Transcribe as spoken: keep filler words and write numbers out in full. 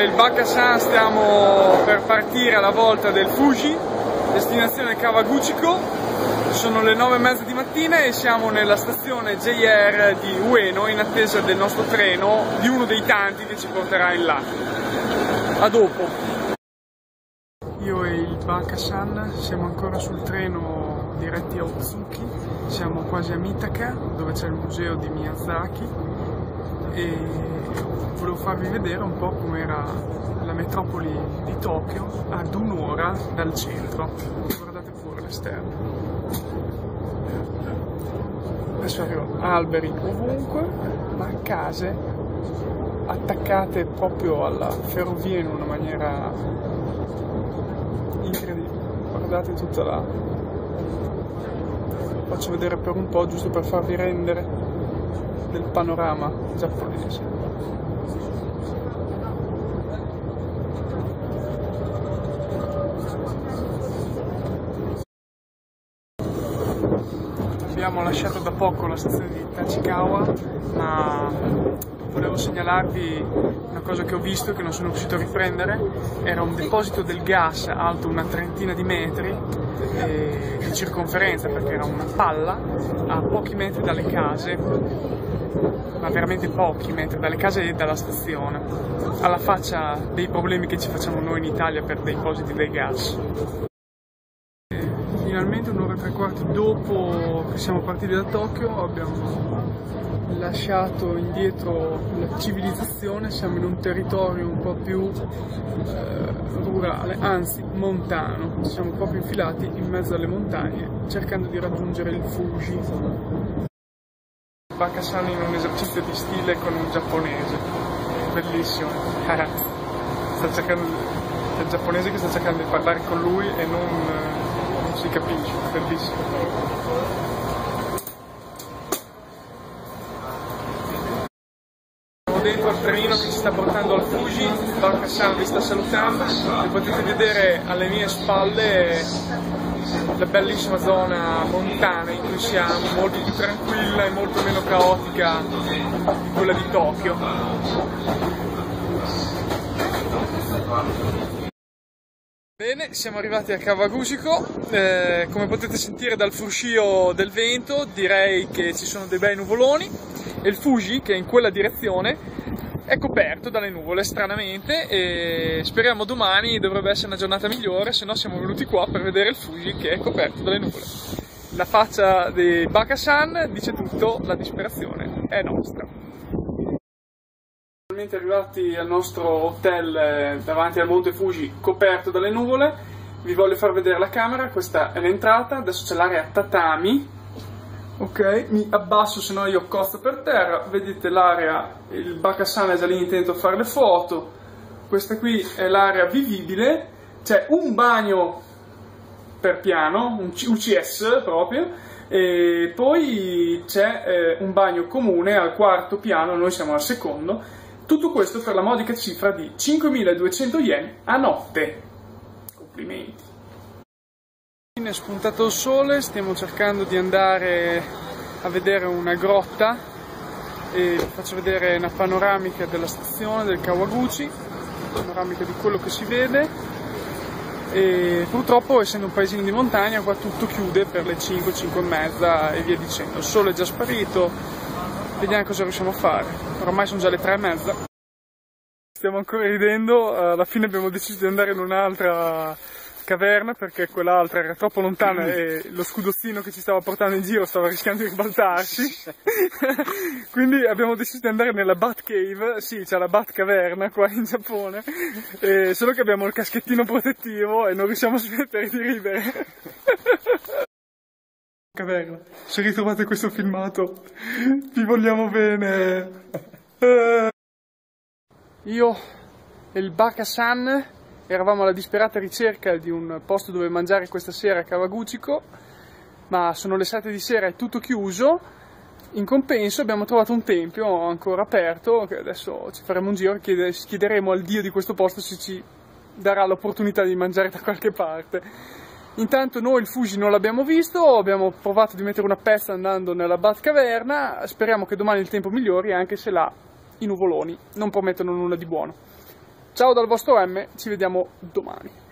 il Baka-san stiamo per partire alla volta del Fuji, destinazione Kawaguchiko. Sono le nove e mezza di mattina e siamo nella stazione J R di Ueno in attesa del nostro treno, di uno dei tanti che ci porterà in là. A dopo. Io e il Baka-san siamo ancora sul treno diretti a Otsuki, siamo quasi a Mitaka dove c'è il museo di Miyazaki e volevo farvi vedere un po' com'era la metropoli di Tokyo ad un'ora dal centro. Guardate pure l'esterno. Adesso arrivano alberi ovunque, ma case attaccate proprio alla ferrovia in una maniera incredibile. Guardate tutta la... faccio vedere per un po' giusto per farvi rendere del panorama giapponese. Abbiamo lasciato da poco la stazione di Tachikawa, ma volevo segnalarvi una cosa che ho visto e che non sono riuscito a riprendere. Era un deposito del gas alto una trentina di metri eh, di circonferenza, perché era una palla a pochi metri dalle case, ma veramente pochi metri dalle case e dalla stazione, alla faccia dei problemi che ci facciamo noi in Italia per depositi del gas. Finalmente un'ora e tre quarti dopo che siamo partiti da Tokyo abbiamo lasciato indietro la civilizzazione, siamo in un territorio un po' più eh, rurale, anzi montano, ci siamo proprio infilati in mezzo alle montagne cercando di raggiungere il Fuji. Baka-san in un esercizio di stile con un giapponese, bellissimo, sta cercando, è il giapponese che sta cercando di parlare con lui e non... si capisce, bellissimo. Siamo dentro al trenino che ci sta portando al Fuji, il Baka-san vi sta salutando e potete vedere alle mie spalle la bellissima zona montana in cui siamo, molto più tranquilla e molto meno caotica di quella di Tokyo. Bene, siamo arrivati a Kawaguchiko, eh, come potete sentire dal fruscio del vento direi che ci sono dei bei nuvoloni e il Fuji, che è in quella direzione, è coperto dalle nuvole stranamente e speriamo domani dovrebbe essere una giornata migliore, se no siamo venuti qua per vedere il Fuji che è coperto dalle nuvole. La faccia di Baka-san dice tutto, la disperazione è nostra. Finalmente arrivati al nostro hotel eh, davanti al monte Fuji coperto dalle nuvole, vi voglio far vedere la camera. Questa è l'entrata, adesso c'è l'area tatami, ok, mi abbasso se no io cozzo per terra, vedete l'area, il Baka-san è già lì intento a fare le foto, questa qui è l'area vivibile, c'è un bagno per piano, un U C S proprio, e poi c'è eh, un bagno comune al quarto piano, noi siamo al secondo. Tutto questo per la modica cifra di cinquemiladuecento yen a notte. Complimenti. È spuntato il sole, stiamo cercando di andare a vedere una grotta e vi faccio vedere una panoramica della stazione del Kawaguchi, panoramica di quello che si vede e purtroppo essendo un paesino di montagna qua tutto chiude per le cinque, cinque e mezza e via dicendo. Il sole è già sparito. Vediamo cosa riusciamo a fare. Ormai sono già le tre e mezza. Stiamo ancora ridendo, alla fine abbiamo deciso di andare in un'altra caverna perché quell'altra era troppo lontana e lo scudozzino che ci stava portando in giro stava rischiando di ribaltarsi. Quindi abbiamo deciso di andare nella Bat Cave, sì, c'è la Bat Caverna qua in Giappone, e solo che abbiamo il caschettino protettivo e non riusciamo a smettere di ridere. Caverna, se ritrovate questo filmato, vi vogliamo bene. Io e il Baka-san eravamo alla disperata ricerca di un posto dove mangiare questa sera a Kawaguchiko, ma sono le sette di sera, è tutto chiuso. In compenso abbiamo trovato un tempio ancora aperto, che adesso ci faremo un giro e chiederemo al dio di questo posto se ci darà l'opportunità di mangiare da qualche parte. Intanto noi il Fuji non l'abbiamo visto, abbiamo provato di mettere una pezza andando nella Bat Caverna, speriamo che domani il tempo migliori anche se là i nuvoloni non promettono nulla di buono. Ciao dal vostro M, ci vediamo domani.